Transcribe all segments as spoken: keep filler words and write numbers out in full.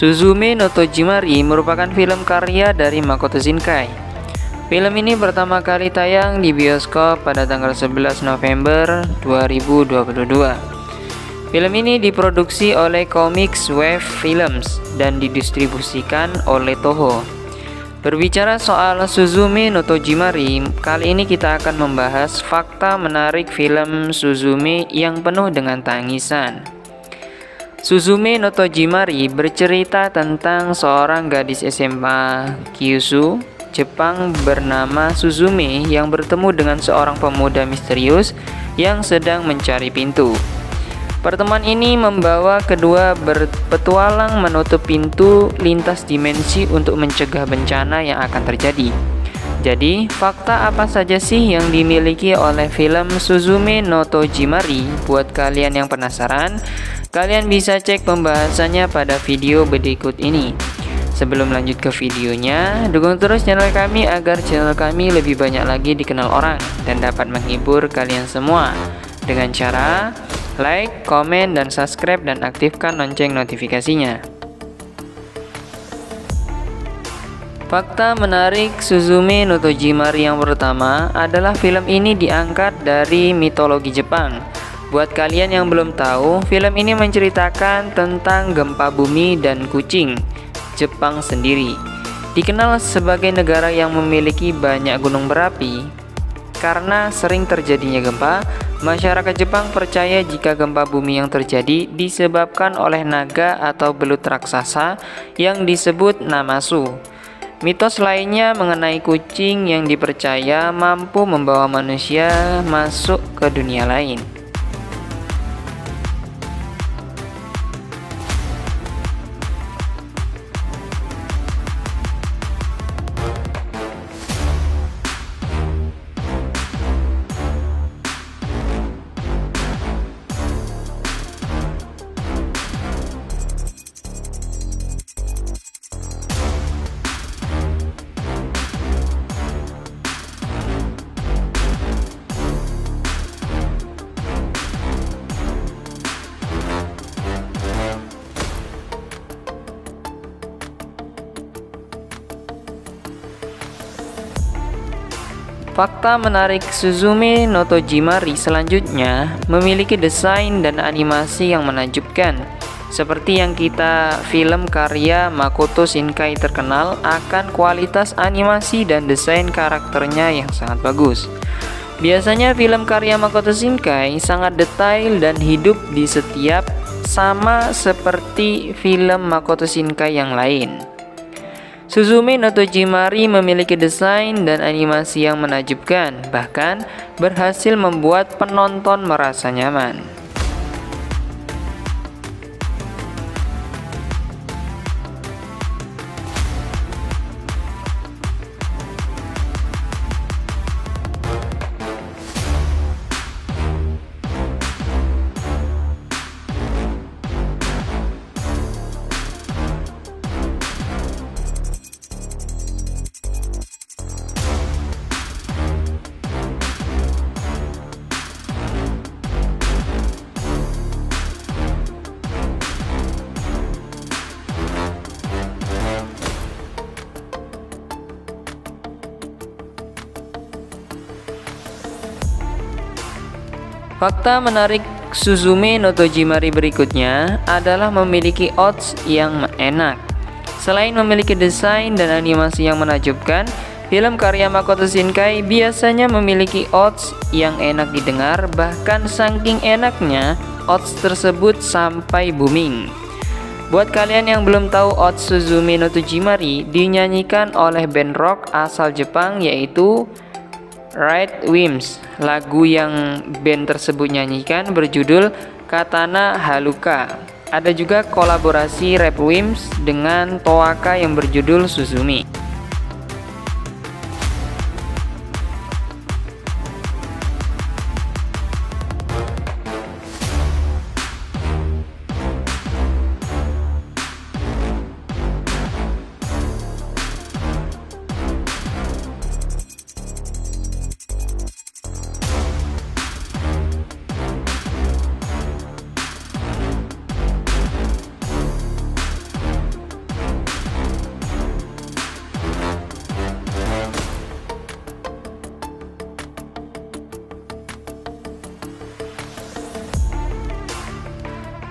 Suzume no Tojimari merupakan film karya dari Makoto Shinkai. Film ini pertama kali tayang di bioskop pada tanggal sebelas November dua ribu dua puluh dua. Film ini diproduksi oleh Comics Wave Films dan didistribusikan oleh Toho. Berbicara soal Suzume no Tojimari, kali ini kita akan membahas fakta menarik film Suzume yang penuh dengan tangisan. Suzume no Tojimari bercerita tentang seorang gadis S M A Kyushu, Jepang bernama Suzume yang bertemu dengan seorang pemuda misterius yang sedang mencari pintu. Pertemuan ini membawa kedua berpetualang menutup pintu lintas dimensi untuk mencegah bencana yang akan terjadi. Jadi, fakta apa saja sih yang dimiliki oleh film Suzume no Tojimari? Buat kalian yang penasaran, kalian bisa cek pembahasannya pada video berikut ini. Sebelum lanjut ke videonya, dukung terus channel kami agar channel kami lebih banyak lagi dikenal orang dan dapat menghibur kalian semua dengan cara like, komen, dan subscribe, dan aktifkan lonceng notifikasinya. Fakta menarik Suzume no Tojimari yang pertama adalah film ini diangkat dari mitologi Jepang. Buat kalian yang belum tahu, film ini menceritakan tentang gempa bumi dan kucing. Jepang sendiri dikenal sebagai negara yang memiliki banyak gunung berapi. Karena sering terjadinya gempa, masyarakat Jepang percaya jika gempa bumi yang terjadi disebabkan oleh naga atau belut raksasa yang disebut Namasu. Mitos lainnya mengenai kucing yang dipercaya mampu membawa manusia masuk ke dunia lain. Fakta menarik Suzume no Tojimari selanjutnya memiliki desain dan animasi yang menakjubkan. Seperti yang kita film karya Makoto Shinkai terkenal akan kualitas animasi dan desain karakternya yang sangat bagus. Biasanya film karya Makoto Shinkai sangat detail dan hidup di setiap, sama seperti film Makoto Shinkai yang lain. Suzume no Tojimari memiliki desain dan animasi yang menakjubkan, bahkan berhasil membuat penonton merasa nyaman. Fakta menarik Suzume no Tojimari berikutnya adalah memiliki odds yang enak. Selain memiliki desain dan animasi yang menakjubkan, film karya Makoto Shinkai biasanya memiliki odds yang enak didengar, bahkan saking enaknya odds tersebut sampai booming. Buat kalian yang belum tahu, odds Suzume no Tojimari dinyanyikan oleh band rock asal Jepang yaitu Red Wimps. Lagu yang band tersebut nyanyikan berjudul Katana Haruka. Ada juga kolaborasi Red Wimps dengan Toaka yang berjudul Suzume.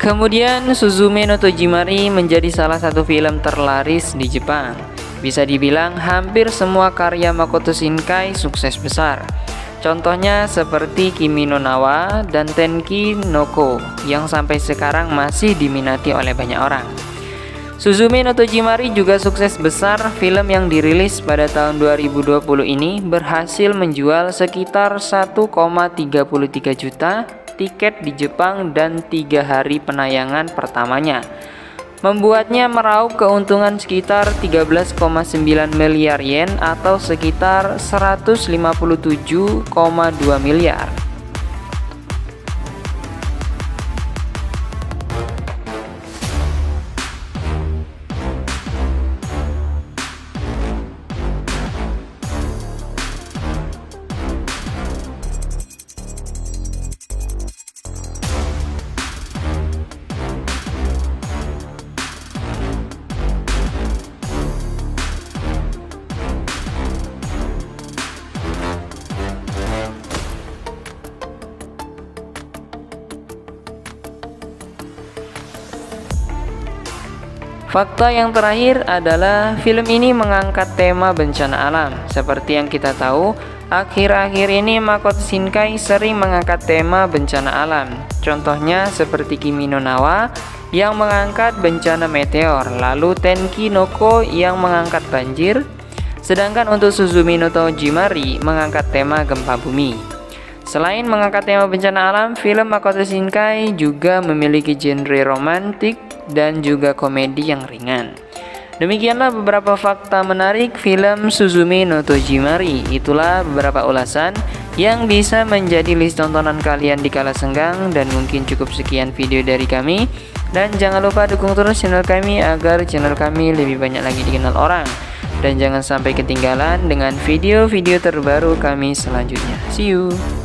Kemudian Suzume no Tojimari menjadi salah satu film terlaris di Jepang. Bisa dibilang hampir semua karya Makoto Shinkai sukses besar. Contohnya seperti Kimi no Na wa dan Tenki no Ko yang sampai sekarang masih diminati oleh banyak orang. Suzume no Tojimari juga sukses besar. Film yang dirilis pada tahun dua ribu dua puluh ini berhasil menjual sekitar satu koma tiga tiga juta tiket di Jepang dan tiga hari penayangan pertamanya, membuatnya meraup keuntungan sekitar tiga belas koma sembilan miliar yen atau sekitar seratus lima puluh tujuh koma dua miliar. Fakta yang terakhir adalah film ini mengangkat tema bencana alam. Seperti yang kita tahu, akhir-akhir ini Makoto Shinkai sering mengangkat tema bencana alam. Contohnya seperti Kimi no Na wa yang mengangkat bencana meteor, lalu Tenki no Ko yang mengangkat banjir, sedangkan untuk Suzume no Tojimari mengangkat tema gempa bumi. Selain mengangkat tema bencana alam, film Makoto Shinkai juga memiliki genre romantik dan juga komedi yang ringan. Demikianlah beberapa fakta menarik film Suzume no Tojimari. Itulah beberapa ulasan yang bisa menjadi list tontonan kalian di kala senggang. Dan mungkin cukup sekian video dari kami. Dan jangan lupa dukung terus channel kami agar channel kami lebih banyak lagi dikenal orang. Dan jangan sampai ketinggalan dengan video-video terbaru kami selanjutnya. See you!